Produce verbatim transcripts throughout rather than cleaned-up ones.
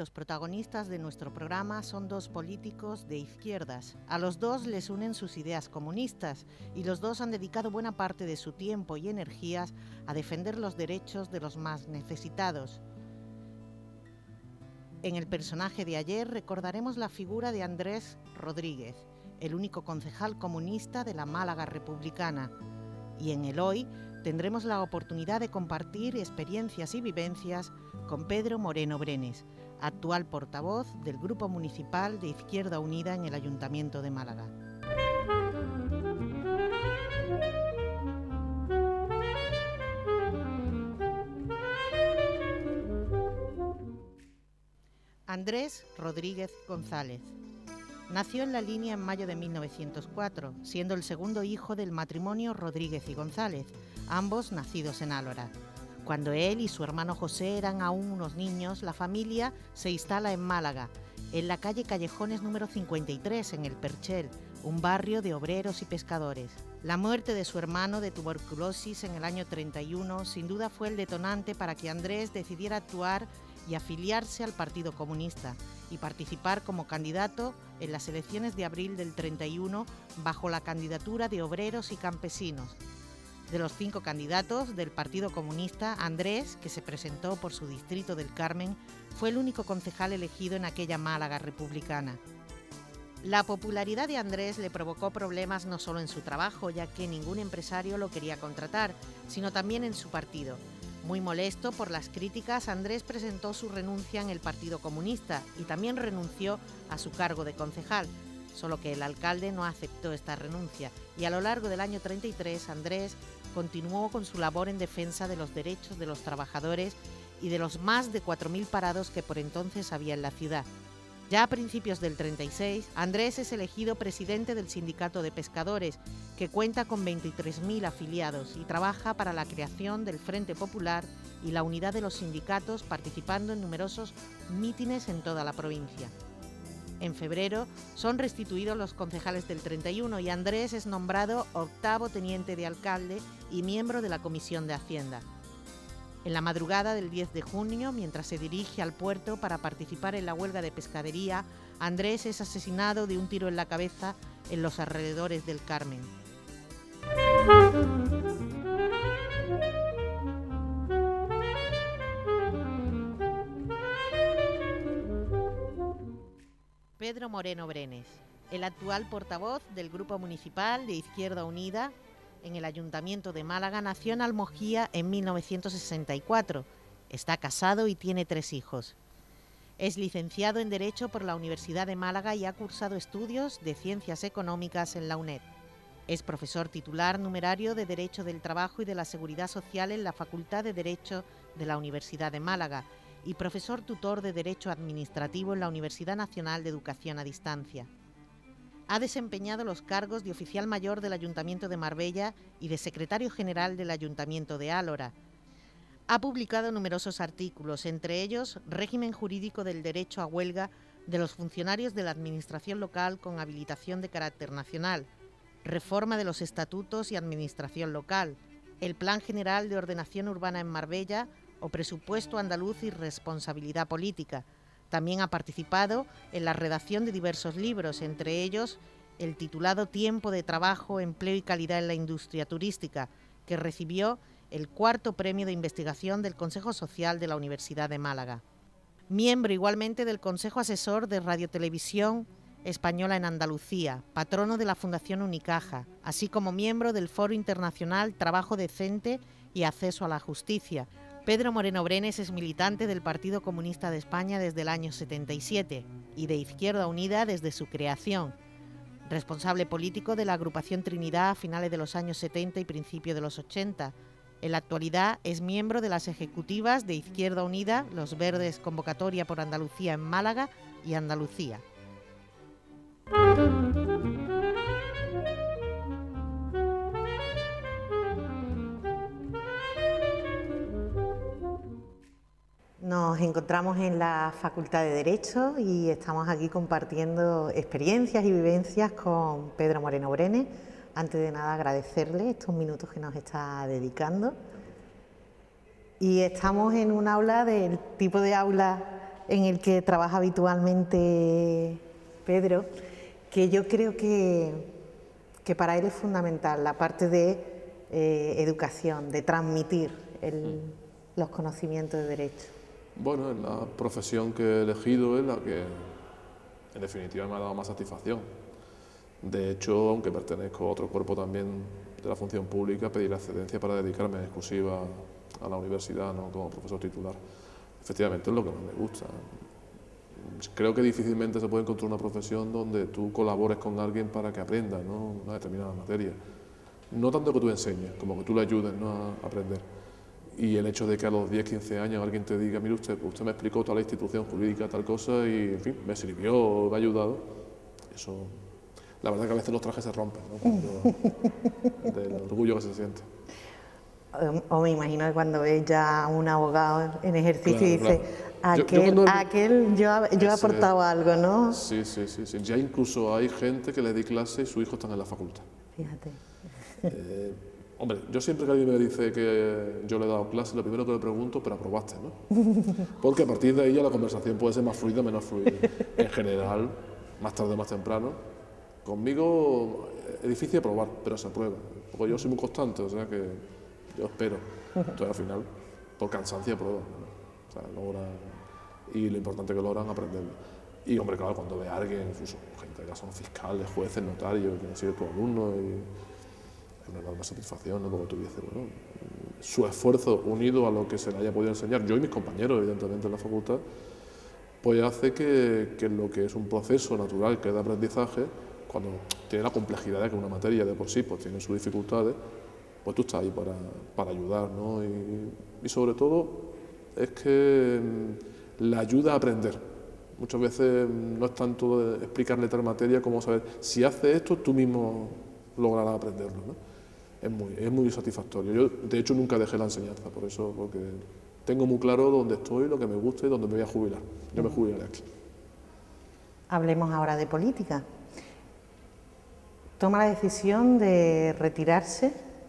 los protagonistas de nuestro programa son dos políticos de izquierdas. A los dos les unen sus ideas comunistas y los dos han dedicado buena parte de su tiempo y energías a defender los derechos de los más necesitados. En el personaje de ayer recordaremos la figura de Andrés Rodríguez, el único concejal comunista de la Málaga republicana. Y en el hoy tendremos la oportunidad de compartir experiencias y vivencias con Pedro Moreno Brenes, actual portavoz del Grupo Municipal de Izquierda Unida en el Ayuntamiento de Málaga. Andrés Rodríguez González nació en La Línea en mayo de mil novecientos cuatro, siendo el segundo hijo del matrimonio Rodríguez y González, ambos nacidos en Álora. Cuando él y su hermano José eran aún unos niños, la familia se instala en Málaga, en la calle Callejones número cincuenta y tres, en El Perchel, un barrio de obreros y pescadores. La muerte de su hermano de tuberculosis en el año treinta y uno sin duda fue el detonante para que Andrés decidiera actuar y afiliarse al Partido Comunista y participar como candidato en las elecciones de abril del treinta y uno bajo la candidatura de Obreros y Campesinos. De los cinco candidatos del Partido Comunista, Andrés, que se presentó por su distrito del Carmen, fue el único concejal elegido en aquella Málaga republicana. La popularidad de Andrés le provocó problemas no solo en su trabajo, ya que ningún empresario lo quería contratar, sino también en su partido. Muy molesto por las críticas, Andrés presentó su renuncia en el Partido Comunista y también renunció a su cargo de concejal, solo que el alcalde no aceptó esta renuncia y a lo largo del año treinta y tres Andrés continuó con su labor en defensa de los derechos de los trabajadores y de los más de cuatro mil parados que por entonces había en la ciudad. Ya a principios del treinta y seis, Andrés es elegido presidente del Sindicato de Pescadores, que cuenta con veintitrés mil afiliados y trabaja para la creación del Frente Popular y la unidad de los sindicatos, participando en numerosos mítines en toda la provincia. En febrero son restituidos los concejales del treinta y uno y Andrés es nombrado octavo teniente de alcalde y miembro de la Comisión de Hacienda. En la madrugada del diez de junio, mientras se dirige al puerto para participar en la huelga de pescadería, Andrés es asesinado de un tiro en la cabeza en los alrededores del Carmen. Pedro Moreno Brenes, el actual portavoz del Grupo Municipal de Izquierda Unida en el Ayuntamiento de Málaga, nació en Almojía en mil novecientos sesenta y cuatro. Está casado y tiene tres hijos. Es licenciado en Derecho por la Universidad de Málaga y ha cursado estudios de Ciencias Económicas en la UNED. Es profesor titular numerario de Derecho del Trabajo y de la Seguridad Social en la Facultad de Derecho de la Universidad de Málaga y profesor tutor de Derecho Administrativo en la Universidad Nacional de Educación a Distancia. Ha desempeñado los cargos de oficial mayor del Ayuntamiento de Marbella y de secretario general del Ayuntamiento de Álora. Ha publicado numerosos artículos, entre ellos Régimen jurídico del derecho a huelga de los funcionarios de la Administración local con habilitación de carácter nacional, Reforma de los estatutos y administración local, el Plan General de Ordenación Urbana en Marbella o Presupuesto andaluz y responsabilidad política. También ha participado en la redacción de diversos libros, entre ellos el titulado Tiempo de trabajo, empleo y calidad en la industria turística, que recibió el cuarto premio de investigación del Consejo Social de la Universidad de Málaga. Miembro igualmente del Consejo Asesor de Radiotelevisión Española en Andalucía, patrono de la Fundación Unicaja, así como miembro del Foro Internacional Trabajo Decente y Acceso a la Justicia. Pedro Moreno Brenes es militante del Partido Comunista de España desde el año setenta y siete y de Izquierda Unida desde su creación. Responsable político de la agrupación Trinidad a finales de los años setenta y principios de los ochenta. En la actualidad es miembro de las ejecutivas de Izquierda Unida, Los Verdes Convocatoria por Andalucía en Málaga y Andalucía. Nos encontramos en la Facultad de Derecho y estamos aquí compartiendo experiencias y vivencias con Pedro Moreno Brenes. Antes de nada, agradecerle estos minutos que nos está dedicando. Y estamos en un aula del tipo de aula en el que trabaja habitualmente Pedro, que yo creo que, que para él es fundamental, la parte de eh, educación, de transmitir el, los conocimientos de derecho. Bueno, es la profesión que he elegido, es la que en definitiva me ha dado más satisfacción. De hecho, aunque pertenezco a otro cuerpo también de la función pública, pedí la excedencia para dedicarme en exclusiva a la universidad, ¿no?, como profesor titular. Efectivamente es lo que más me gusta. Creo que difícilmente se puede encontrar una profesión donde tú colabores con alguien para que aprenda, ¿no?, una determinada materia. No tanto que tú enseñes, como que tú le ayudes, ¿no?, a aprender. Y el hecho de que a los diez, quince años alguien te diga, mire usted, usted me explicó toda la institución jurídica, tal cosa, y en fin, me sirvió, me ha ayudado, eso, la verdad que a veces los trajes se rompen, ¿no?, cuando, del orgullo que se siente. O me imagino que cuando ves ya a un abogado en ejercicio, claro, y dice, claro. aquel, yo, yo, cuando, aquel yo, yo ese, he aportado algo, ¿no? Sí, sí, sí, sí, ya incluso hay gente que le di clase y su hijo está en la facultad. Fíjate. Eh, Hombre, yo siempre que alguien me dice que yo le he dado clase, lo primero que le pregunto, pero aprobaste, ¿no? Porque a partir de ahí ya la conversación puede ser más fluida o menos fluida. En general, más tarde o más temprano, conmigo es difícil aprobar, pero se aprueba. Porque yo soy muy constante, o sea que yo espero. Entonces al final, por cansancio aprueban, ¿no? O sea, logran, y lo importante es que logran aprenderlo. Y hombre, claro, cuando ve a alguien, incluso gente que son fiscales, jueces, notarios, que han sido tus alumnos, y una enorme satisfacción, ¿no?, porque tú dices, bueno, su esfuerzo unido a lo que se le haya podido enseñar, yo y mis compañeros, evidentemente, en la facultad, pues hace que, que lo que es un proceso natural que es de aprendizaje, cuando tiene la complejidad de que una materia de por sí pues tiene sus dificultades, pues tú estás ahí para, para ayudar, ¿no? Y, y sobre todo es que la ayuda a aprender. Muchas veces no es tanto de explicarle tal materia como saber, si haces esto, tú mismo lograrás aprenderlo, ¿no? Es muy, es muy satisfactorio. Yo, de hecho, nunca dejé la enseñanza, por eso, porque tengo muy claro dónde estoy, lo que me gusta y dónde me voy a jubilar. Yo me jubilaré aquí. Hablemos ahora de política. Toma la decisión de retirarse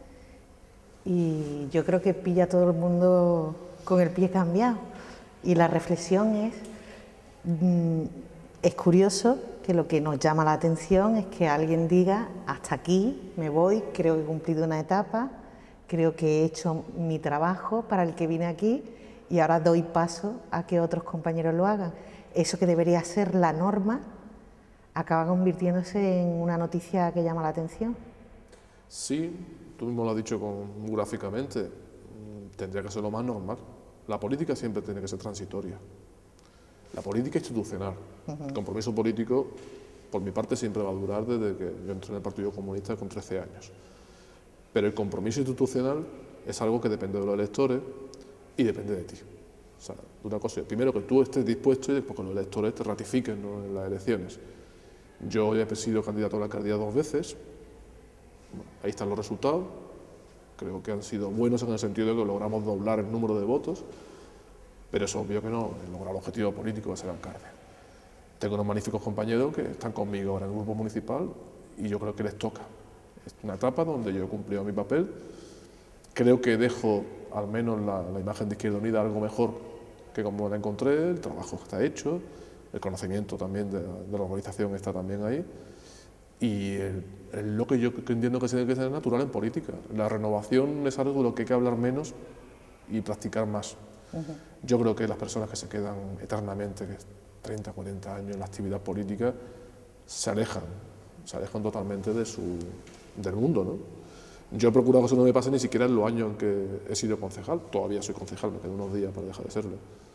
y yo creo que pilla a todo el mundo con el pie cambiado. Y la reflexión es, mmm, es curioso que lo que nos llama la atención es que alguien diga, hasta aquí me voy, creo que he cumplido una etapa, creo que he hecho mi trabajo para el que vine aquí y ahora doy paso a que otros compañeros lo hagan. Eso que debería ser la norma acaba convirtiéndose en una noticia que llama la atención. Sí, tú mismo lo has dicho con, gráficamente, tendría que ser lo más normal. La política siempre tiene que ser transitoria. La política institucional, uh-huh. El compromiso político, por mi parte, siempre va a durar desde que yo entré en el Partido Comunista con trece años. Pero el compromiso institucional es algo que depende de los electores y depende de ti. O sea, de una cosa, primero que tú estés dispuesto y después que los electores te ratifiquen, ¿no?, en las elecciones. Yo he sido candidato a la alcaldía dos veces, bueno, ahí están los resultados, creo que han sido buenos en el sentido de que logramos doblar el número de votos, pero es obvio que no lograr el objetivo político de ser alcalde. Tengo unos magníficos compañeros que están conmigo ahora en el grupo municipal y yo creo que les toca. Es una etapa donde yo he cumplido mi papel, creo que dejo al menos la, la imagen de Izquierda Unida algo mejor que como la encontré, el trabajo está hecho, el conocimiento también de, de la organización está también ahí y el, el, lo que yo entiendo que tiene que ser natural en política. La renovación es algo de lo que hay que hablar menos y practicar más. Uh-huh. Yo creo que las personas que se quedan eternamente, que treinta, cuarenta años en la actividad política, se alejan, se alejan totalmente de su, del mundo, ¿no? Yo he procurado que eso no me pase ni siquiera en los años en que he sido concejal, todavía soy concejal, me quedan unos días para dejar de serlo,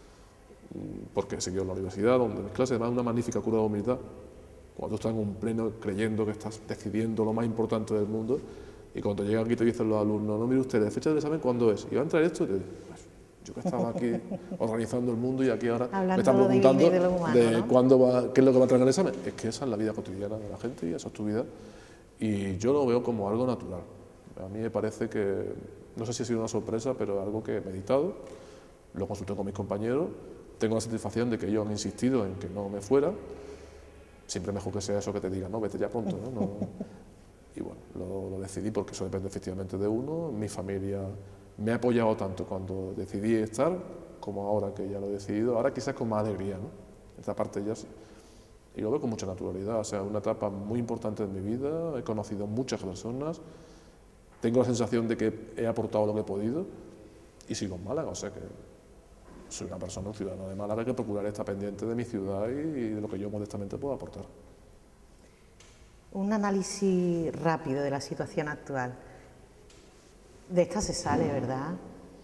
porque he seguido en la universidad, donde mis clases, además una magnífica cura de humildad, cuando tú estás en un pleno creyendo que estás decidiendo lo más importante del mundo, y cuando llegan aquí te dicen los alumnos, no, mire usted, ¿la fecha del examen cuándo es? Y va a entrar esto, y te digo, pues, yo que estaba aquí organizando el mundo y aquí ahora hablando me están preguntando de, de, humano, de ¿no? cuándo va, qué es lo que va a traer en el examen. Es que esa es la vida cotidiana de la gente y esa es tu vida. Y yo lo veo como algo natural. A mí me parece que, no sé si ha sido una sorpresa, pero algo que he meditado, lo consulté con mis compañeros, tengo la satisfacción de que ellos han insistido en que no me fuera, siempre mejor que sea eso que te digan, no, vete ya pronto, ¿no? no y bueno, lo, lo decidí porque eso depende efectivamente de uno, mi familia me ha apoyado tanto cuando decidí estar, como ahora que ya lo he decidido, ahora quizás con más alegría, ¿no? Esta parte ya sí. Y lo veo con mucha naturalidad, o sea, una etapa muy importante de mi vida, he conocido muchas personas, tengo la sensación de que he aportado lo que he podido y sigo en Málaga, o sea que soy una persona, un ciudadano de Málaga que procuraré estar pendiente de mi ciudad y de lo que yo modestamente puedo aportar. Un análisis rápido de la situación actual. De esta se sale, ¿verdad?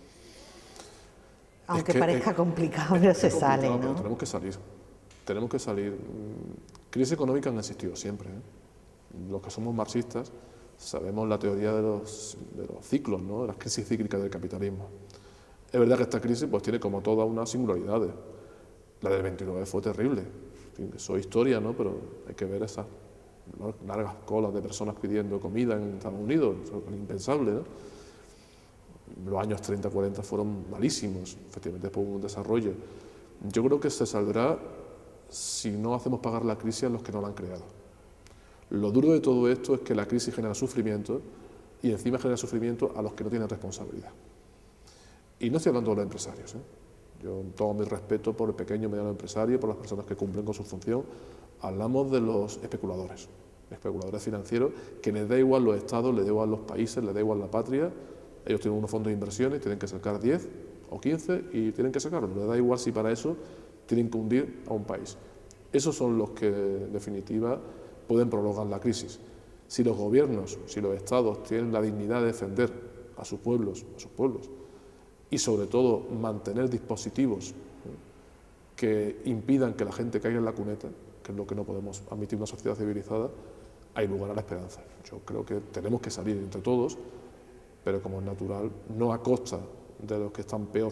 Aunque es que, parezca es, complicado, pero es se complicado, sale, ¿no? Pero tenemos que salir, tenemos que salir. Crisis económicas han existido siempre, ¿eh? Los que somos marxistas sabemos la teoría de los, de los ciclos, ¿no? De las crisis cíclicas del capitalismo. Es verdad que esta crisis pues, tiene como todas unas singularidades. La del veintinueve fue terrible, en fin, eso es historia, ¿no? Pero hay que ver esas largas colas de personas pidiendo comida en Estados Unidos, eso es impensable, ¿no? Los años treinta, cuarenta fueron malísimos, efectivamente después hubo un desarrollo. Yo creo que se saldrá si no hacemos pagar la crisis a los que no la han creado. Lo duro de todo esto es que la crisis genera sufrimiento y encima genera sufrimiento a los que no tienen responsabilidad. Y no estoy hablando de los empresarios, ¿eh? Yo todo mi respeto por el pequeño y mediano empresario, por las personas que cumplen con su función. Hablamos de los especuladores, especuladores financieros, que les da igual los estados, les da igual los países, les da igual la patria. Ellos tienen unos fondos de inversiones, tienen que sacar diez o quince y tienen que sacarlo. Les da igual si para eso tienen que hundir a un país. Esos son los que, en definitiva, pueden prolongar la crisis. Si los gobiernos, si los estados tienen la dignidad de defender a sus pueblos, a sus pueblos, y sobre todo mantener dispositivos, ¿eh?, que impidan que la gente caiga en la cuneta, que es lo que no podemos admitir en una sociedad civilizada, hay lugar a la esperanza. Yo creo que tenemos que salir entre todos, pero como es natural, no a costa de los que están peor.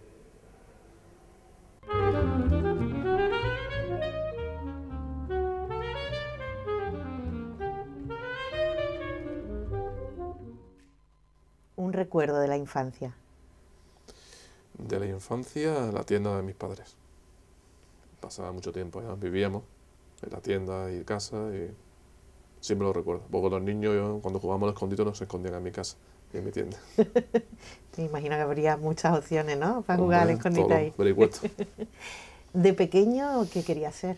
Un recuerdo de la infancia. De la infancia, la tienda de mis padres. Pasaba mucho tiempo, ya vivíamos en la tienda y casa y siempre lo recuerdo. Porque los niños, yo, cuando jugábamos al escondite, nos escondían en mi casa y en mi tienda. Me imagino que habría muchas opciones, ¿no?, para Hombre, jugar al escondite ahí. ¿De pequeño qué querías ser?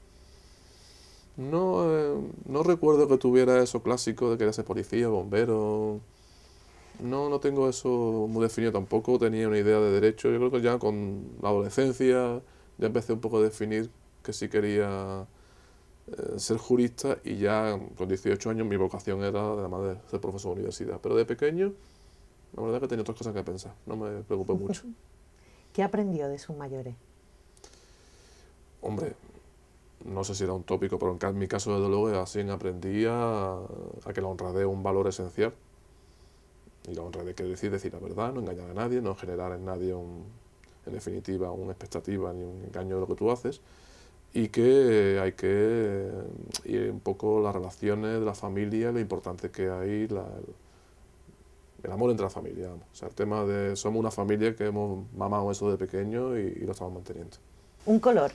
No, eh, no recuerdo que tuviera eso clásico de querer ser policía, bombero. No, no tengo eso muy definido tampoco. Tenía una idea de derecho. Yo creo que ya con la adolescencia ya empecé un poco a definir que sí quería eh, ser jurista, y ya con dieciocho años mi vocación era además de ser profesor de universidad. Pero de pequeño, la verdad es que tenía otras cosas que pensar. No me preocupé mucho. ¿Qué aprendió de sus mayores? Hombre, no sé si era un tópico, pero en mi caso, desde luego, así aprendí a, a que la honradez es un valor esencial. Y la honradez quiere decir decir la verdad, no engañar a nadie, no generar en nadie, un, en definitiva, una expectativa ni un engaño de lo que tú haces. Y que hay que ir un poco las relaciones de la familia, lo importante que hay, la, el, el amor entre la familia. Vamos. O sea, el tema de somos una familia que hemos mamado eso de pequeño y, y lo estamos manteniendo. ¿Un color?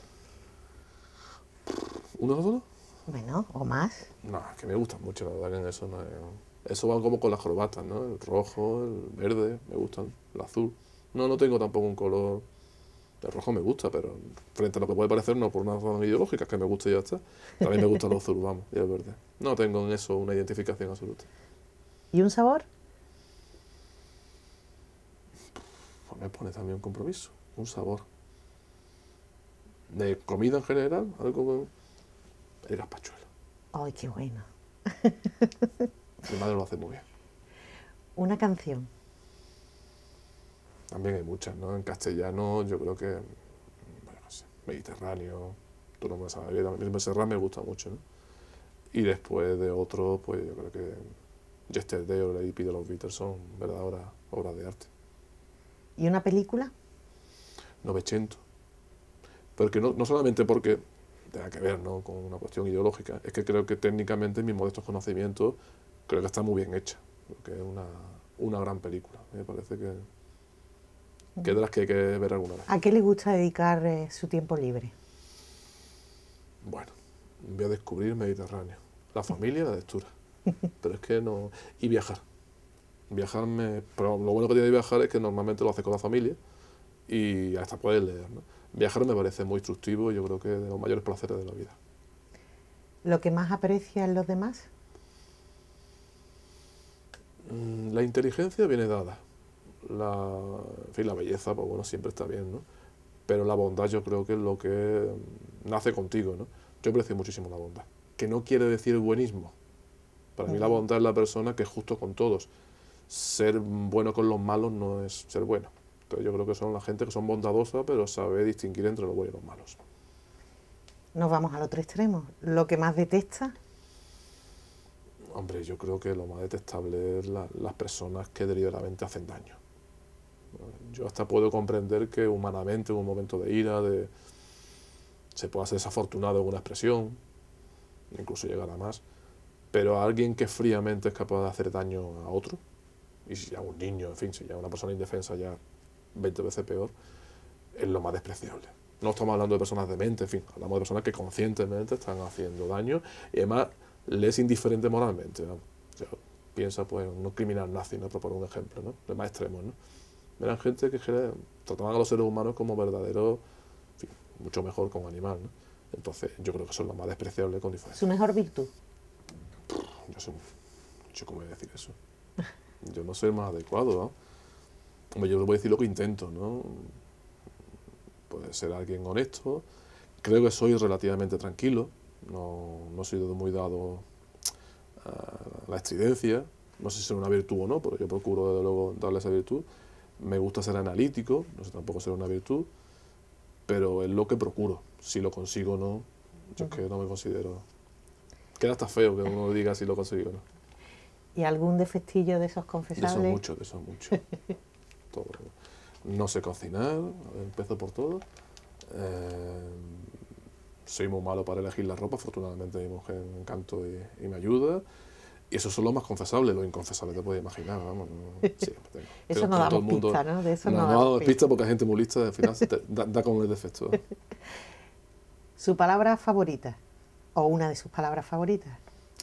¿Uno solo? Bueno, o más. No, que me gustan mucho, la verdad que en eso no es... Eso va como con las corbatas, ¿no? El rojo, el verde, me gustan, el azul. No, no tengo tampoco un color... El rojo me gusta, pero frente a lo que puede parecer, no por una razón ideológica, que me gusta y ya está. También me gusta el azul, vamos, y el verde. No tengo en eso una identificación absoluta. ¿Y un sabor? Pues me pone también un compromiso, un sabor. De comida en general, algo... El gazpachuelo. ¡Ay, qué bueno! Mi madre lo hace muy bien. ¿Una canción? También hay muchas, ¿no? En castellano yo creo que, bueno, no sé, Mediterráneo, tú no me sabes bien, a mí Serrat me gusta mucho, ¿no? Y después de otros, pues yo creo que Yesterday o Lady P de los Beatles son verdaderas obras de arte. ¿Y una película? Novecento. Porque no, no solamente porque tenga que ver, ¿no?, con una cuestión ideológica, es que creo que técnicamente, en mis modestos conocimientos, creo que está muy bien hecha, porque es una, una gran película. Me parece que, que es de las que hay que ver alguna vez. ¿A qué le gusta dedicar eh, su tiempo libre? Bueno, voy a descubrir Mediterráneo. La familia y la lectura. Pero es que no... Y viajar. Viajar me... Pero lo bueno que tiene de viajar es que normalmente lo hace con la familia, y hasta poder leer, ¿no? Viajar me parece muy instructivo y yo creo que es de los mayores placeres de la vida. ¿Lo que más aprecia en los demás? La inteligencia viene dada. La, en fin, la belleza, pues bueno, siempre está bien, ¿no? Pero la bondad yo creo que es lo que nace contigo, ¿no? Yo aprecio muchísimo la bondad, que no quiere decir buenismo. Para uh-huh. mí la bondad es la persona que es justo con todos. Ser bueno con los malos no es ser bueno. Entonces yo creo que son la gente que son bondadosas, pero sabe distinguir entre los buenos y los malos. Nos vamos al otro extremo. ¿Lo que más detesta? Hombre, yo creo que lo más detestable es la, las personas que deliberadamente hacen daño. Yo hasta puedo comprender que humanamente en un momento de ira, de, se pueda ser desafortunado en una expresión, incluso llegar a más, pero a alguien que fríamente es capaz de hacer daño a otro, y si ya un niño, en fin, si ya una persona indefensa ya veinte veces peor, es lo más despreciable. No estamos hablando de personas dementes, en fin, hablamos de personas que conscientemente están haciendo daño y además le es indiferente moralmente, ¿no? O sea, piensa pues en un criminal nazi, ¿no? Por poner un ejemplo, ¿no? De más extremos, ¿no? Eran gente que trataban a los seres humanos como verdaderos, en fin, mucho mejor que un animal, ¿no? Entonces yo creo que son los más despreciables con diferencia. ¿Su mejor virtud? Yo sé, yo cómo voy a decir eso. Yo no soy el más adecuado, ¿no? Hombre, yo voy a decir lo que intento, ¿no? Puede ser alguien honesto. Creo que soy relativamente tranquilo. No, no soy muy dado a la estridencia. No sé si es una virtud o no, pero yo procuro desde luego darle esa virtud. Me gusta ser analítico, no sé tampoco ser una virtud, pero es lo que procuro. Si lo consigo o no, yo es que no me considero... Queda hasta feo que uno diga si lo consigo o no. ¿Y algún defectillo de esos confesables? De esos muchos, de esos muchos. Todo. No sé cocinar, empiezo por todo. Eh, soy muy malo para elegir la ropa, afortunadamente mi mujer me encanta y, y me ayuda. Y esos son los más confesables, los inconfesables te puedes imaginar, vamos. No, sí, tengo, eso no damos pista, ¿no? De eso no, no, no damos pista porque hay gente muy lista, al final te, da, da con el defecto. ¿Su palabra favorita? ¿O una de sus palabras favoritas?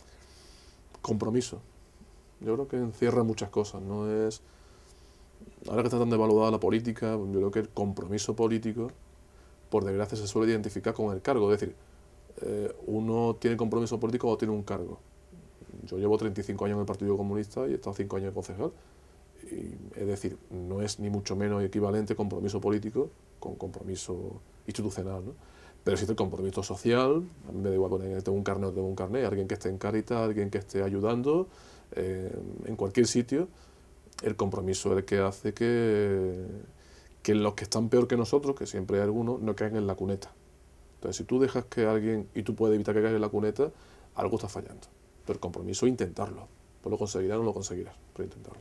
Compromiso. Yo creo que encierra muchas cosas, no es... Ahora que está tan devaluada la política, yo creo que el compromiso político, por desgracia, se suele identificar con el cargo. Es decir, eh, uno tiene compromiso político o tiene un cargo. Yo llevo treinta y cinco años en el Partido Comunista y he estado cinco años de concejal. Y, es decir, no es ni mucho menos equivalente compromiso político con compromiso institucional, ¿no? Pero existe el compromiso social. A mí me da igual poner, tengo un carnet o tengo un carnet, alguien que esté en Cáritas, alguien que esté ayudando, eh, en cualquier sitio. El compromiso es el que hace que, que los que están peor que nosotros, que siempre hay algunos, no caigan en la cuneta. Entonces, si tú dejas que alguien, y tú puedes evitar que caiga en la cuneta, algo está fallando. Pero el compromiso es intentarlo. Pues lo conseguirás o no lo conseguirás, pero intentarlo.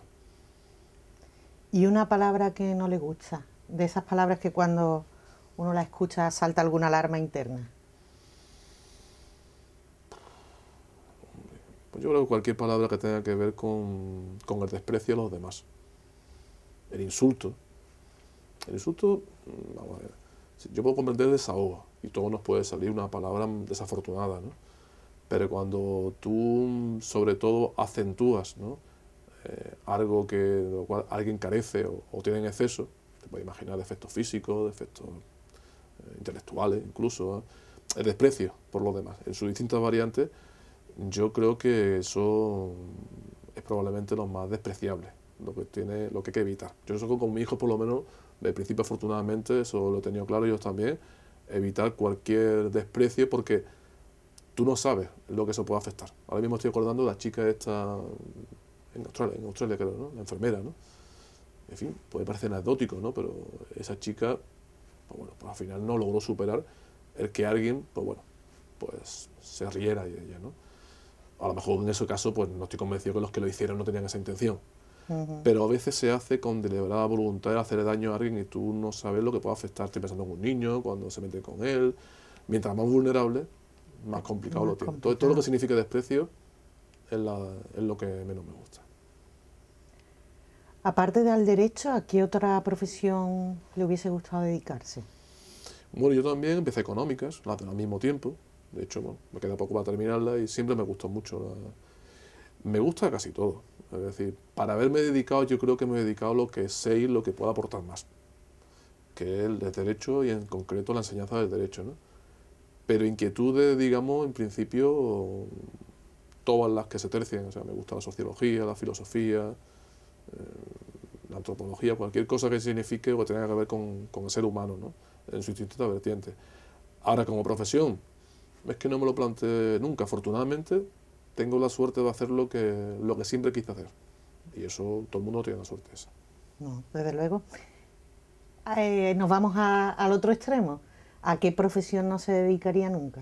¿Y una palabra que no le gusta? De esas palabras que cuando uno la escucha salta alguna alarma interna. Pues yo creo que cualquier palabra que tenga que ver con, con el desprecio a los demás. El insulto. El insulto, vamos a ver, yo puedo comprender desahogo y todo nos puede salir una palabra desafortunada, ¿no? Pero cuando tú, sobre todo, acentúas, ¿no? eh, algo que de lo cual alguien carece o, o tiene en exceso, te puedes imaginar defectos físicos, defectos eh, intelectuales, incluso, ¿eh? El desprecio por los demás, en sus distintas variantes. Yo creo que eso es probablemente lo más despreciable, lo que tiene, lo que hay que evitar. Yo eso con mi hijo, por lo menos, de principio afortunadamente, eso lo he tenido claro yo también, evitar cualquier desprecio porque tú no sabes lo que eso puede afectar. Ahora mismo estoy acordando de la chica esta en Australia, en Australia creo, ¿no? La enfermera, ¿no? En fin, puede parecer anecdótico, ¿no? Pero esa chica, pues bueno, pues al final no logró superar el que alguien, pues bueno, pues se riera de ella, ¿no? A lo mejor en ese caso, pues no estoy convencido que los que lo hicieron no tenían esa intención. Uh-huh. Pero a veces se hace con deliberada voluntad de hacer daño a alguien y tú no sabes lo que puede afectar. Estoy pensando en un niño, cuando se mete con él. Mientras más vulnerable, más complicado más lo tiene. Complicado. Todo, todo lo que significa desprecio es, la, es lo que menos me gusta. Aparte del derecho, ¿a qué otra profesión le hubiese gustado dedicarse? Bueno, yo también empecé económicas, las al mismo tiempo. De hecho, bueno, me queda poco para terminarla y siempre me gustó mucho. La... Me gusta casi todo. Es decir, para haberme dedicado, yo creo que me he dedicado a lo que sé y lo que puedo aportar más. que es el de Derecho y en concreto la enseñanza del Derecho, ¿no? Pero inquietudes, digamos, en principio, todas las que se tercien, o sea, me gusta la sociología, la filosofía, eh, la antropología, cualquier cosa que signifique o que tenga que ver con, con el ser humano, ¿no? En su distintas vertientes. Ahora, como profesión, es que no me lo planteé nunca. Afortunadamente, tengo la suerte de hacer lo que, lo que siempre quise hacer. Y eso, todo el mundo tiene la suerte esa. No, desde luego. Eh, nos vamos a, al otro extremo. ¿A qué profesión no se dedicaría nunca?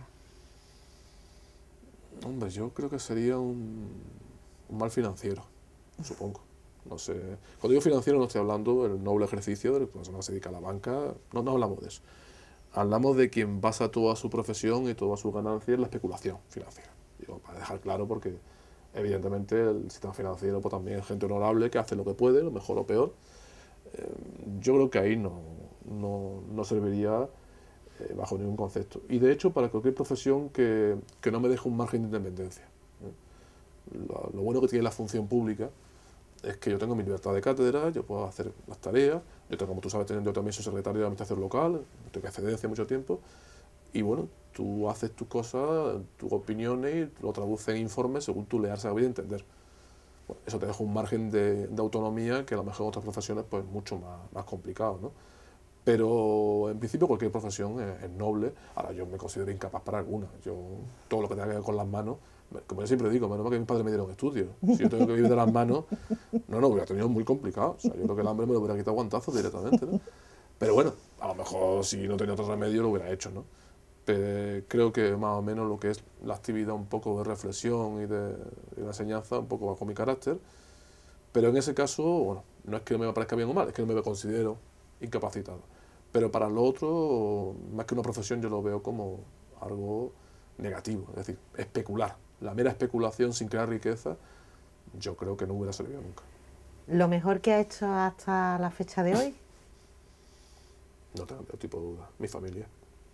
Hombre, yo creo que sería un, un mal financiero, supongo. No sé. Cuando digo financiero no estoy hablando del noble ejercicio de la persona que se dedica a la banca. No, no hablamos de eso. Hablamos de quien basa toda su profesión y toda su ganancia en la especulación financiera. Digo, para dejar claro, porque evidentemente el sistema financiero pues, también es gente honorable que hace lo que puede, lo mejor o peor. Eh, yo creo que ahí no, no, no serviría eh, bajo ningún concepto. Y de hecho, para cualquier profesión que, que no me deje un margen de independencia. ¿eh? Lo, lo bueno que tiene la función pública es que yo tengo mi libertad de cátedra, yo puedo hacer las tareas, yo tengo, como tú sabes, yo también soy secretario de administración local, tengo excedencia mucho tiempo, y bueno, tú haces tus cosas, tus opiniones, y lo traduces en informes según tú leas, saber y entender. Bueno, eso te deja un margen de, de autonomía que a lo mejor en otras profesiones pues mucho más, más complicado, ¿no? Pero en principio cualquier profesión es, es noble. Ahora yo me considero incapaz para alguna. Yo todo lo que tenga que ver con las manos, como yo siempre digo, menos mal que mis padres me dieron estudios. Si yo tengo que vivir de las manos, no, no, hubiera tenido muy complicado. O sea, yo creo que el hambre me lo hubiera quitado guantazos directamente, ¿no? Pero bueno, a lo mejor si no tenía otro remedio lo hubiera hecho, ¿no? Pero creo que más o menos lo que es la actividad un poco de reflexión y de, de la enseñanza, un poco bajo mi carácter. Pero en ese caso, bueno, no es que me parezca bien o mal, es que no me considero incapacitado. Pero para lo otro, más que una profesión, yo lo veo como algo negativo, es decir, especular. La mera especulación sin crear riqueza, yo creo que no hubiera servido nunca. ¿Lo mejor que ha hecho hasta la fecha de hoy? No tengo ningún tipo de duda. Mi familia.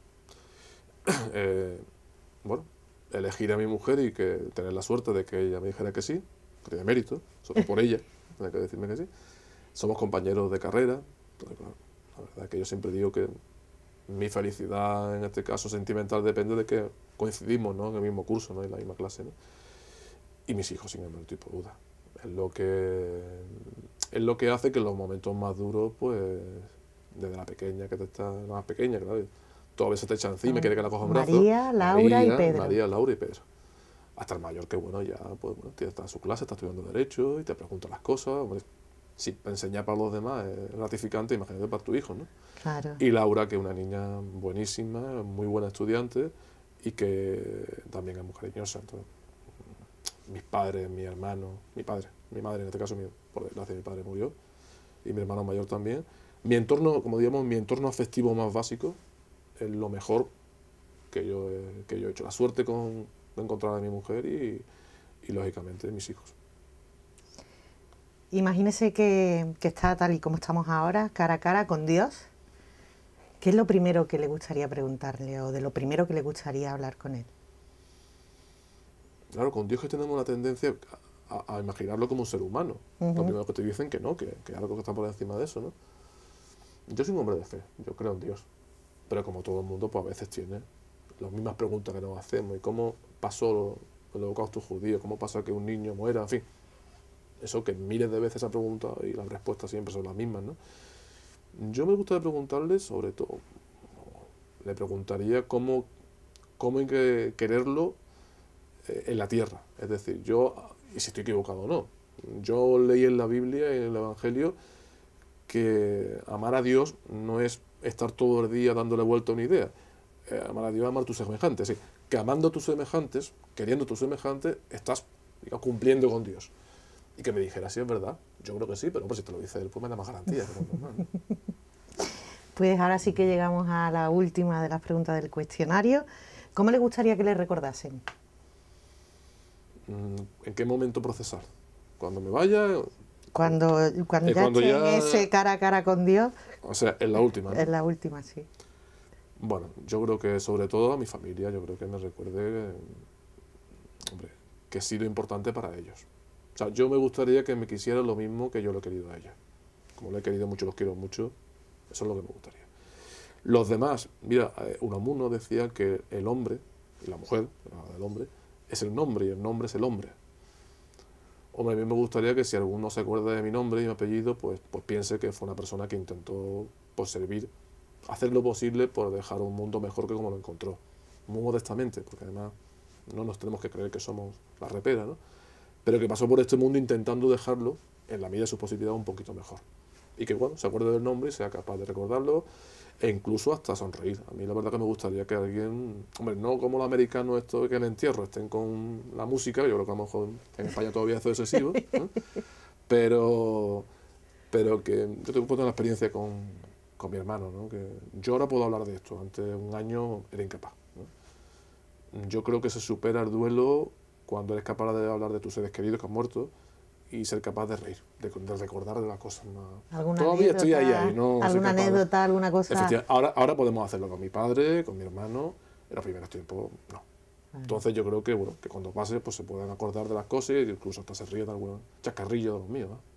eh, bueno, elegir a mi mujer y que tener la suerte de que ella me dijera que sí, que tiene mérito, solo por ella, tiene que decirme que sí. Somos compañeros de carrera, entonces, claro, la verdad es que yo siempre digo que mi felicidad, en este caso sentimental, depende de que coincidimos, ¿no? En el mismo curso, ¿no? En la misma clase, ¿no? Y mis hijos, sin ningún tipo de duda. Es lo que, es lo que hace que en los momentos más duros, pues, desde la pequeña, que te está, la más pequeña, claro, todavía se te echa encima, quiere que la coja en brazos. María, Laura María, y Pedro. María, Laura y Pedro. Hasta el mayor, que bueno, ya, pues, bueno, está en su clase, está estudiando Derecho y te pregunta las cosas. Hombre, si enseñar para los demás es gratificante, imagínate para tu hijo, ¿no? Claro. Y Laura, que es una niña buenísima, muy buena estudiante y que también es muy cariñosa. Entonces, mis padres, mi hermano, mi padre, mi madre en este caso, mi, por desgracia mi padre murió, y mi hermano mayor también. Mi entorno, como digamos, mi entorno afectivo más básico es lo mejor que yo he, que yo he hecho. La suerte con de encontrar a mi mujer y, y lógicamente, mis hijos. Imagínese que, que está tal y como estamos ahora, cara a cara con Dios. ¿Qué es lo primero que le gustaría preguntarle o de lo primero que le gustaría hablar con él? Claro, con Dios que tenemos la tendencia a, a imaginarlo como un ser humano. Uh-huh. Lo primero que te dicen que no, que, que algo que está por encima de eso, ¿no? Yo soy un hombre de fe, yo creo en Dios. Pero como todo el mundo, pues a veces tiene las mismas preguntas que nos hacemos. ¿Y cómo pasó el holocausto judío? ¿Cómo pasa que un niño muera? En fin, eso que miles de veces esa pregunta y las respuestas siempre son las mismas, ¿no? Yo me gustaría preguntarle, sobre todo, le preguntaría cómo, cómo hay que quererlo eh, en la tierra. Es decir, yo, y si estoy equivocado o no, yo leí en la Biblia, en el Evangelio, que amar a Dios no es estar todo el día dándole vuelta a una idea. Eh, amar a Dios es amar a tus semejantes. Sí, que amando a tus semejantes, queriendo a tus semejantes, estás, digamos, cumpliendo con Dios. Y que me dijera, sí, es verdad, yo creo que sí, pero pues, si te lo dice él, pues me da más garantía. ¿No? Pues ahora sí que llegamos a la última de las preguntas del cuestionario. ¿Cómo le gustaría que le recordasen? ¿En qué momento procesar? ¿Cuando me vaya? Cuando, cuando ya cuando esté ya... en ese cara a cara con Dios. O sea, en la última, ¿no? En la última, sí. Bueno, yo creo que sobre todo a mi familia, yo creo que me recuerde, hombre, que he sido importante para ellos. O sea, yo me gustaría que me quisieran lo mismo que yo lo he querido a ella. Como lo he querido mucho, los quiero mucho, eso es lo que me gustaría. Los demás, mira, eh, Unamuno decía que el hombre, y la mujer, el hombre, es el nombre y el nombre es el hombre. Hombre, a mí me gustaría que si alguno se acuerda de mi nombre y mi apellido, pues, pues piense que fue una persona que intentó pues, servir, hacer lo posible por dejar un mundo mejor que como lo encontró. Muy modestamente, porque además no nos tenemos que creer que somos la repera, ¿no? Pero que pasó por este mundo intentando dejarlo, en la medida de sus posibilidades, un poquito mejor. Y que, bueno, se acuerde del nombre y sea capaz de recordarlo e incluso hasta sonreír. A mí la verdad que me gustaría que alguien, hombre, no como los americanos esto que en el entierro estén con la música, yo creo que a lo mejor en España todavía es excesivo, ¿eh? pero, pero que yo tengo una experiencia con, con mi hermano, ¿no? Que yo ahora puedo hablar de esto, antes de un año era incapaz, ¿no? Yo creo que se supera el duelo cuando eres capaz de hablar de tus seres queridos que han muerto y ser capaz de reír, de, de recordar de las cosas más. ¿Alguna Todavía anécdota, estoy ahí, ahí, no alguna anécdota, alguna cosa? Ahora, ahora podemos hacerlo con mi padre, con mi hermano, en los primeros tiempos no. Entonces yo creo que bueno, que cuando pase pues se puedan acordar de las cosas e incluso hasta se ríen de algún chascarrillo de los míos, ¿no?